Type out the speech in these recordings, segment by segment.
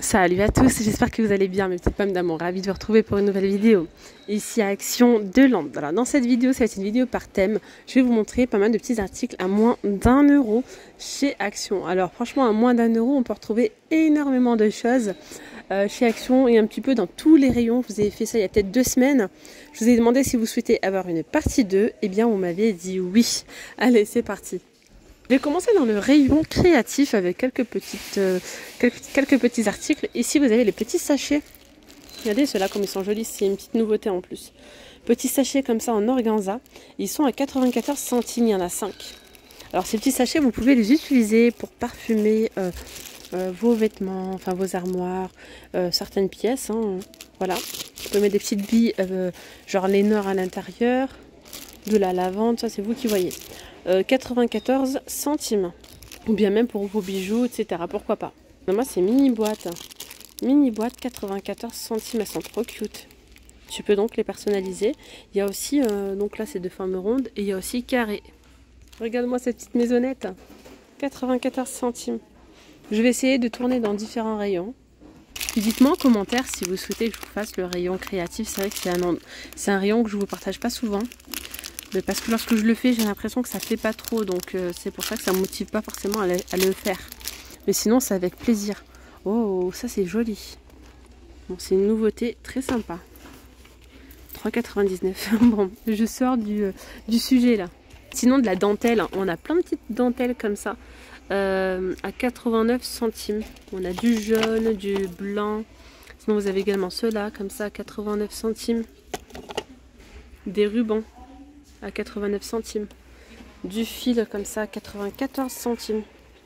Salut à tous, j'espère que vous allez bien, mes petites pommes d'amour, ravie de vous retrouver pour une nouvelle vidéo. Ici à Action de Lande. Voilà, dans cette vidéo, ça va être une vidéo par thème. Je vais vous montrer pas mal de petits articles à moins d'1 € chez Action. Alors franchement, à moins d'1 €, on peut retrouver énormément de choses chez Action et un petit peu dans tous les rayons. Je vous ai fait ça il y a peut-être 2 semaines. Je vous ai demandé si vous souhaitez avoir une partie 2. Eh bien, vous m'avez dit oui. Allez, c'est parti. Je vais commencer dans le rayon créatif avec quelques petits articles. Ici, vous avez les petits sachets. Regardez ceux-là comme ils sont jolis, c'est une petite nouveauté en plus. Petits sachets comme ça en organza. Ils sont à 94 centimes, il y en a 5. Alors ces petits sachets, vous pouvez les utiliser pour parfumer vos vêtements, enfin vos armoires, certaines pièces. Hein. Voilà. Vous pouvez mettre des petites billes, genre Lénore à l'intérieur, de la lavande, ça c'est vous qui voyez. 94 centimes. Ou bien même pour vos bijoux, etc. Pourquoi pas. Moi, c'est mini boîte. Mini boîte, 94 centimes. Elles sont trop cute. Tu peux donc les personnaliser. Il y a aussi, donc là, c'est de forme ronde. Et il y a aussi carré. Regarde-moi cette petite maisonnette. 94 centimes. Je vais essayer de tourner dans différents rayons. Dites-moi en commentaire si vous souhaitez que je vous fasse le rayon créatif. C'est vrai que c'est un rayon que je ne vous partage pas souvent. Parce que lorsque je le fais, j'ai l'impression que ça ne fait pas trop. Donc c'est pour ça que ça ne me motive pas forcément à le faire. Mais sinon, c'est avec plaisir. Oh, ça c'est joli. Bon, c'est une nouveauté très sympa. 3,99 €. Bon, je sors du sujet là. Sinon, de la dentelle. On a plein de petites dentelles comme ça. À 89 centimes. On a du jaune, du blanc. Sinon, vous avez également ceux-là, comme ça, à 89 centimes. Des rubans. À 89 centimes. Du fil comme ça à 94 centimes.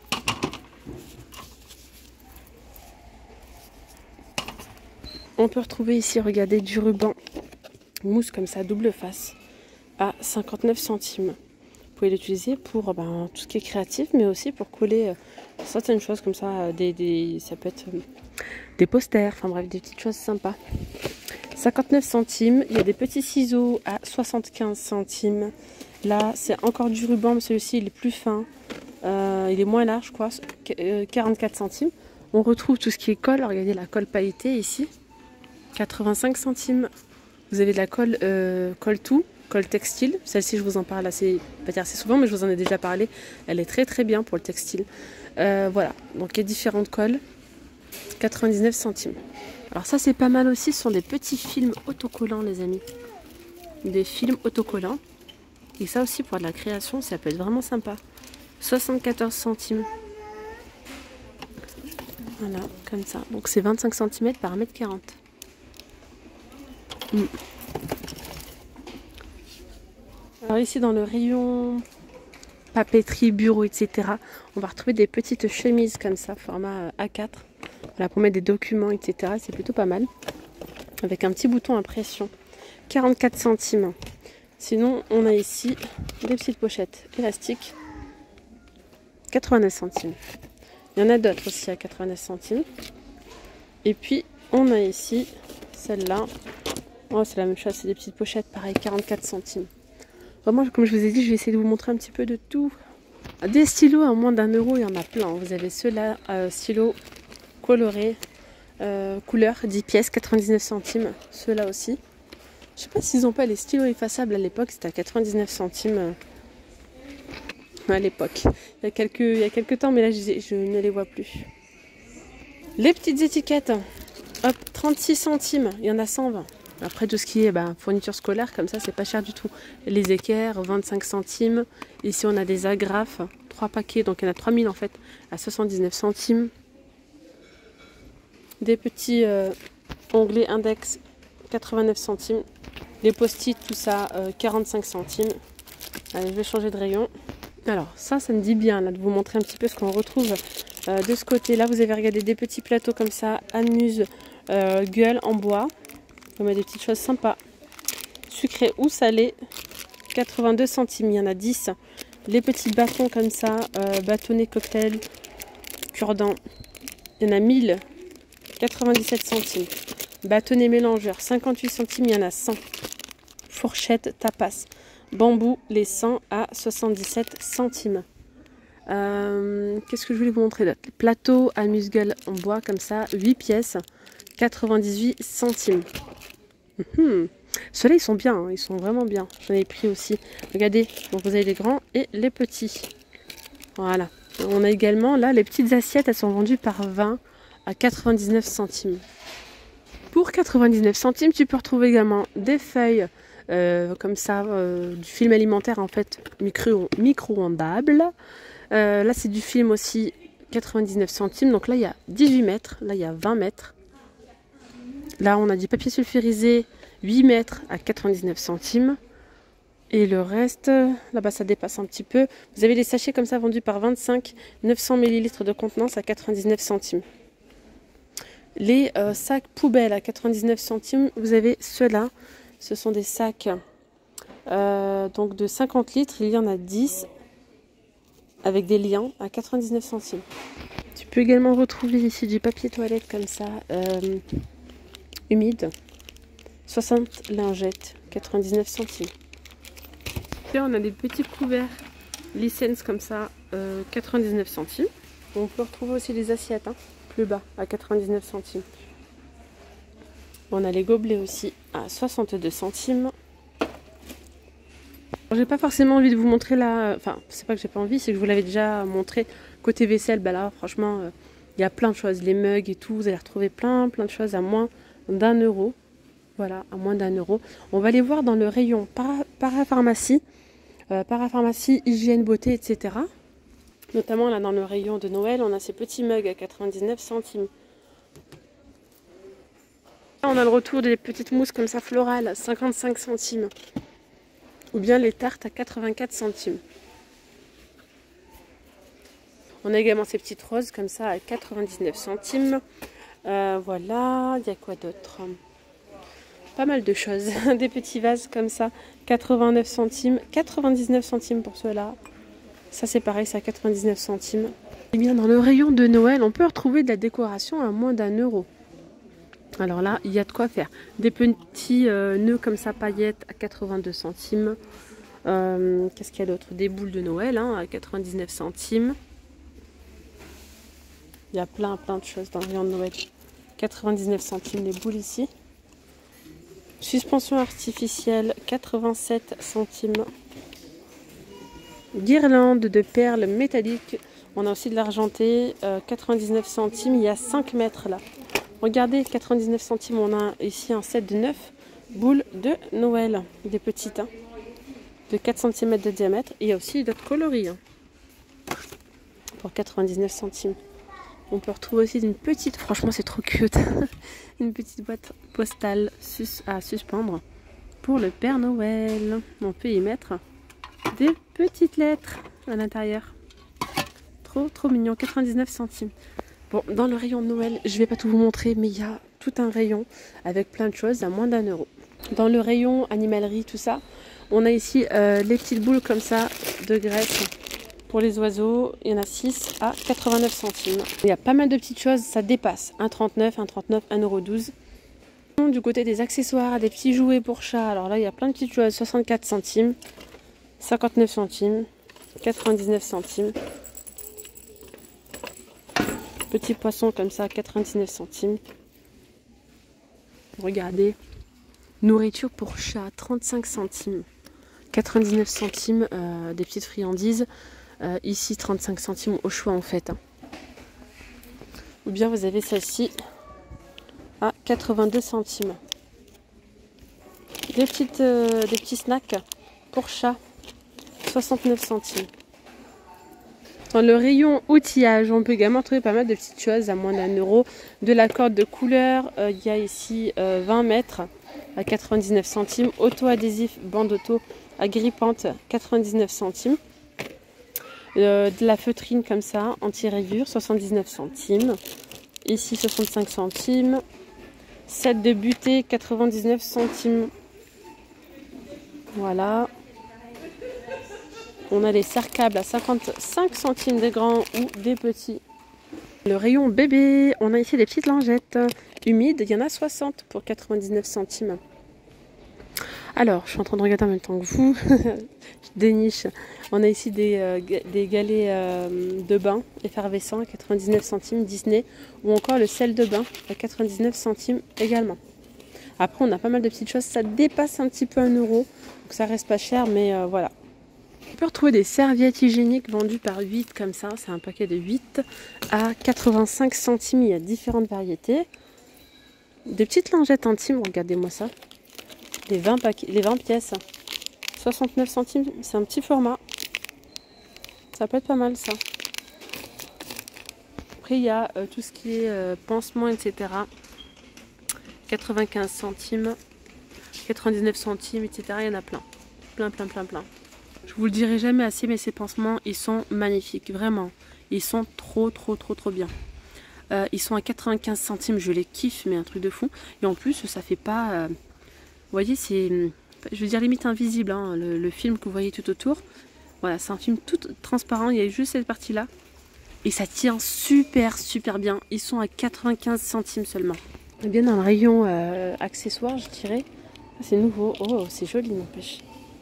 On peut retrouver ici, regardez, du ruban mousse comme ça, double face, à 59 centimes. Vous pouvez l'utiliser pour tout ce qui est créatif, mais aussi pour coller certaines choses comme ça, ça peut être des posters, enfin bref, des petites choses sympas. 59 centimes, il y a des petits ciseaux à 75 centimes. Là, c'est encore du ruban, mais celui-ci, il est plus fin. Il est moins large, je crois, 44 centimes. On retrouve tout ce qui est colle. Regardez la colle pailletée ici, 85 centimes. Vous avez de la colle tout, colle textile. Celle-ci, je vous en parle assez souvent, mais je vous en ai déjà parlé. Elle est très très bien pour le textile. Voilà, donc il y a différentes colles. 99 centimes. Alors ça c'est pas mal aussi, ce sont des petits films autocollants les amis. Des films autocollants. Et ça aussi pour de la création, ça peut être vraiment sympa. 74 centimes. Voilà, comme ça. Donc c'est 25 cm par 1,40 m. Alors ici dans le rayon papeterie, bureau, etc. On va retrouver des petites chemises comme ça, format A4. Voilà, pour mettre des documents, etc. C'est plutôt pas mal. Avec un petit bouton à pression. 44 centimes. Sinon, on a ici des petites pochettes élastiques. 89 centimes. Il y en a d'autres aussi à 89 centimes. Et puis, on a ici celle-là. Oh, c'est la même chose, c'est des petites pochettes, pareil, 44 centimes. Vraiment, comme je vous ai dit, je vais essayer de vous montrer un petit peu de tout. Des stylos à moins d'1 €, il y en a plein. Vous avez ceux-là, stylos colorés, couleur 10 pièces, 99 centimes. Ceux-là aussi. Je sais pas s'ils n'ont pas les stylos effaçables à l'époque, c'était à 99 centimes à l'époque. Il y a quelques temps, mais là je ne les vois plus. Les petites étiquettes, hop, 36 centimes, il y en a 120. Après tout ce qui est fourniture scolaire, comme ça c'est pas cher du tout. Les équerres, 25 centimes. Ici on a des agrafes, 3 paquets, donc il y en a 3000 en fait, à 79 centimes. Des petits onglets index, 89 centimes. Les post-it, tout ça, 45 centimes. Allez, je vais changer de rayon. Alors, ça me dit bien là, de vous montrer un petit peu ce qu'on retrouve de ce côté-là. Vous avez regardé des petits plateaux comme ça, amuse, gueule en bois. On met des petites choses sympas. Sucré ou salé, 82 centimes. Il y en a 10. Les petits bâtons comme ça, bâtonnets cocktail, cure-dents. Il y en a 1000, 97 centimes. Bâtonnet mélangeur, 58 centimes, il y en a 100. Fourchette, tapas. Bambou, les 100 à 77 centimes. Qu'est-ce que je voulais vous montrer d'autre? Plateau amuse-gueule en bois comme ça, 8 pièces, 98 centimes. Ceux-là ils sont bien, hein, ils sont vraiment bien. J'en ai pris aussi. Regardez, donc vous avez les grands et les petits. Voilà. On a également là les petites assiettes, elles sont vendues par 20 à 99 centimes. Pour 99 centimes, tu peux retrouver également des feuilles comme ça, du film alimentaire en fait micro-ondables. Là c'est du film aussi 99 centimes. Donc là il y a 18 mètres, là il y a 20 mètres. Là on a du papier sulfurisé 8 mètres à 99 centimes. Et le reste, là-bas ça dépasse un petit peu. Vous avez les sachets comme ça vendus par 25, 900 ml de contenance à 99 centimes. Les sacs poubelles à 99 centimes, vous avez ceux-là. Ce sont des sacs donc de 50 litres, il y en a 10 avec des liens à 99 centimes. Tu peux également retrouver ici du papier toilette comme ça, humide, 60 lingettes, 99 centimes. Et on a des petits couverts licence comme ça, 99 centimes. On peut retrouver aussi les assiettes, hein, plus bas, à 99 centimes. On a les gobelets aussi à 62 centimes. J'ai pas forcément envie de vous montrer là, enfin c'est pas que j'ai pas envie, c'est que je vous l'avais déjà montré côté vaisselle. Bah là franchement il y a plein de choses, les mugs et tout, vous allez retrouver plein de choses à moins d'1 euro. Voilà, à moins d'1 euro. On va aller voir dans le rayon parapharmacie, parapharmacie, hygiène, beauté, etc. Notamment là dans le rayon de Noël, on a ces petits mugs à 99 centimes. Là, on a le retour des petites mousses comme ça florales, 55 centimes. Ou bien les tartes à 84 centimes. On a également ces petites roses comme ça à 99 centimes. Voilà, il y a quoi d'autre? Pas mal de choses. Des petits vases comme ça, 89 centimes. 99 centimes pour ceux-là. Ça c'est pareil, c'est à 99 centimes. Et bien dans le rayon de Noël, on peut retrouver de la décoration à moins d'1 euro. Alors là, il y a de quoi faire. Des petits nœuds comme ça, paillettes à 82 centimes. Qu'est-ce qu'il y a d'autre? Des boules de Noël hein, à 99 centimes. Il y a plein de choses dans le rayon de Noël. 99 centimes les boules ici. Suspension artificielle, 87 centimes. Guirlande de perles métalliques. On a aussi de l'argenté, 99 centimes. Il y a 5 mètres là. Regardez, 99 centimes, on a ici un set de 9 boules de Noël. Des petites, hein, de 4 cm de diamètre. Et il y a aussi d'autres coloris hein, pour 99 centimes. On peut retrouver aussi une petite, franchement c'est trop cute, une petite boîte postale à suspendre pour le Père Noël. On peut y mettre des petites lettres à l'intérieur. Trop mignon, 99 centimes. Bon, dans le rayon de Noël, je ne vais pas tout vous montrer, mais il y a tout un rayon avec plein de choses à moins d'1 euro. Dans le rayon animalerie, tout ça, on a ici les petites boules comme ça de graisse pour les oiseaux. Il y en a 6 à 89 centimes. Il y a pas mal de petites choses, ça dépasse 1,39, 1,39, 1,12 €. Du côté des accessoires, des petits jouets pour chat, alors là, il y a plein de petites choses, 64 centimes, 59 centimes, 99 centimes. Petits poissons comme ça, 99 centimes. Regardez. Nourriture pour chat, 35 centimes. 99 centimes, des petites friandises. Ici, 35 centimes au choix en fait. Hein. Ou bien vous avez celle-ci à 82 centimes. Des petits snacks pour chat, 69 centimes. Dans le rayon outillage, on peut également trouver pas mal de petites choses à moins d'1 euro. De la corde de couleur, il y a ici 20 mètres à 99 centimes. Auto-adhésif, bande auto agrippante, 99 centimes. De la feutrine comme ça, anti-rayure, 79 centimes. Ici, 65 centimes. Set de butée, 99 centimes. Voilà. On a les serre-câbles à 55 centimes des grands ou des petits. Le rayon bébé, on a ici des petites lingettes humides. Il y en a 60 pour 99 centimes. Alors, je suis en train de regarder en même temps que vous. Je déniche. On a ici des galets de bain effervescents à 99 centimes Disney, ou encore le sel de bain à 99 centimes également. Après, on a pas mal de petites choses. Ça dépasse un petit peu 1 euro, donc ça reste pas cher, mais voilà. On peut retrouver des serviettes hygiéniques vendues par 8 comme ça. C'est un paquet de 8 à 85 centimes. Il y a différentes variétés. Des petites lingettes intimes, regardez-moi ça. Les 20 pièces. 69 centimes, c'est un petit format. Ça peut être pas mal ça. Après, il y a tout ce qui est pansement, etc. 95 centimes, 99 centimes, etc. Il y en a plein. Plein. Je vous le dirai jamais assez, mais ces pansements, ils sont magnifiques, vraiment. Ils sont trop bien. Ils sont à 95 centimes, je les kiffe, mais un truc de fou. Et en plus, ça fait pas... vous voyez, c'est... Je veux dire limite invisible, hein, le film que vous voyez tout autour. Voilà, c'est un film tout transparent, il y a juste cette partie-là. Et ça tient super bien. Ils sont à 95 centimes seulement. On est bien dans le rayon accessoires, je dirais. C'est nouveau. Oh, c'est joli, n'empêche.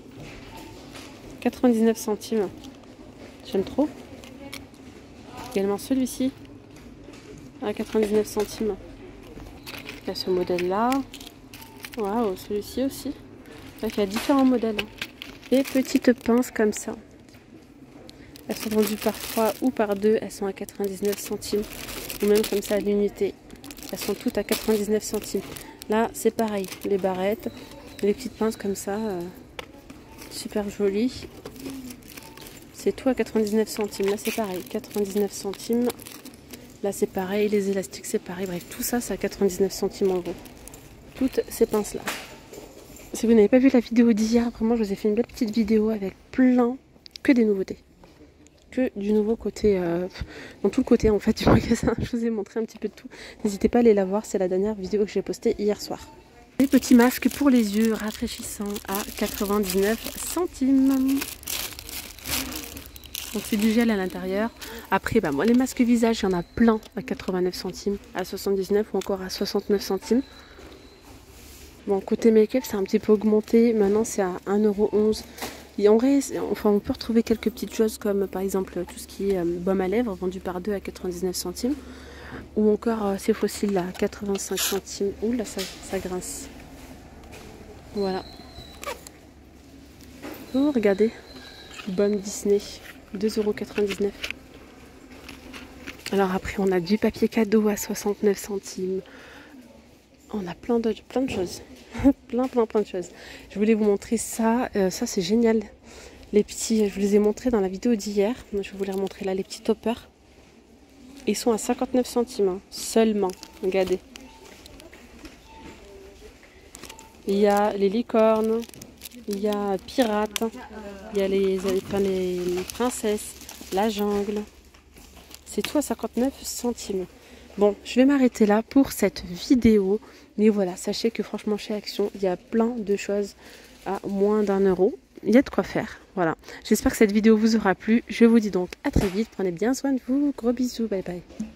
99 centimes. J'aime trop. Également celui-ci à 99 centimes. Il y a ce modèle-là. Waouh, celui-ci aussi. Il y a différents modèles. Des petites pinces comme ça. Elles sont vendues par 3 ou par 2. Elles sont à 99 centimes. Ou même comme ça à l'unité. Elles sont toutes à 99 centimes. Là, c'est pareil. Les barrettes, les petites pinces comme ça. Super jolies. C'est tout à 99 centimes. Là, c'est pareil. 99 centimes. Là, c'est pareil. Les élastiques, c'est pareil. Bref, tout ça, c'est à 99 centimes en gros. Toutes ces pinces-là. Si vous n'avez pas vu la vidéo d'hier, vraiment, je vous ai fait une belle petite vidéo avec que des nouveautés. Que du nouveau côté, dans tout le côté en fait du magasin. Je vous ai montré un petit peu de tout. N'hésitez pas à aller la voir, c'est la dernière vidéo que j'ai postée hier soir. Les petits masques pour les yeux rafraîchissants à 99 centimes. Donc c'est du gel à l'intérieur. Après, bah, moi les masques visage, il y en a plein à 89 centimes, à 79 ou encore à 69 centimes. Bon, côté make-up, c'est un petit peu augmenté. Maintenant, c'est à 1,11 €. Enfin, on peut retrouver quelques petites choses comme par exemple tout ce qui est baume à lèvres vendu par 2 à 99 centimes. Ou encore ces fossiles là, 85 centimes. Ouh là, ça grince. Voilà. Oh, regardez. Baume Disney, 2,99 €. Alors après, on a du papier cadeau à 69 centimes. On a plein de choses. plein de choses. Je voulais vous montrer ça. Ça, c'est génial. Les petits, je vous les ai montrés dans la vidéo d'hier. Je vais vous les remontrer là, les petits toppers. Ils sont à 59 centimes hein, seulement. Regardez. Il y a les licornes. Il y a pirates. Il y a les princesses. La jungle. C'est tout à 59 centimes. Bon, je vais m'arrêter là pour cette vidéo. Mais voilà, sachez que franchement, chez Action, il y a plein de choses à moins d'1 €. Il y a de quoi faire. Voilà. J'espère que cette vidéo vous aura plu. Je vous dis donc à très vite. Prenez bien soin de vous. Gros bisous. Bye bye.